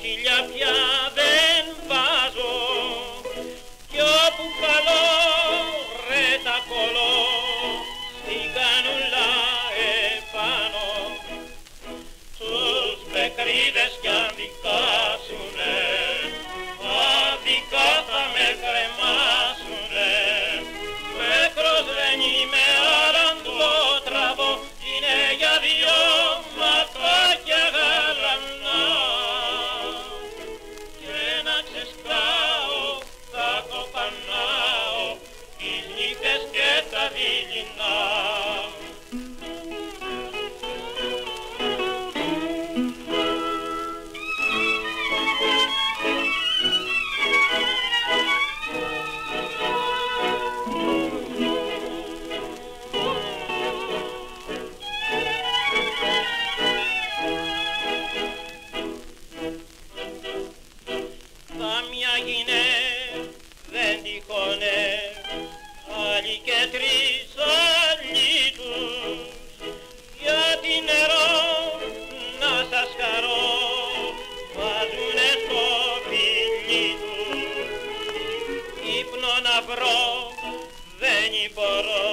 σκυλιά πια δεν βάζω κι όπου καλώ ρε τα κολλώ στην κανούλα επάνω. Τους πεκρίδες κι αν δικάσουνε άδικα θα με κρεμάσουνε. Πέκρος δεν είμαι άλλαν το τραβώ, είναι για δυο ματάκια γαλανά. Και να ξεσκάω θα κοπανάω τις νύχτες και τα δειλινά. Καμιά γυναίκ δεν τυχώνε, άλλοι και τρεις άλλοι τους, γιατί νερό να σας χαρώ βάζουνε στο φιλί τους. Ύπνο να βρω δεν μπορώ